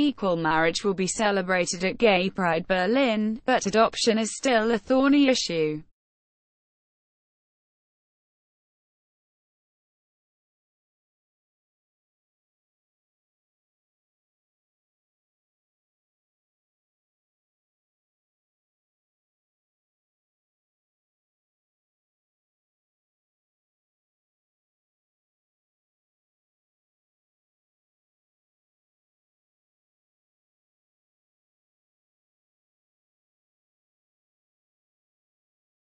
Equal marriage will be celebrated at Gay Pride Berlin, but adoption is still a thorny issue.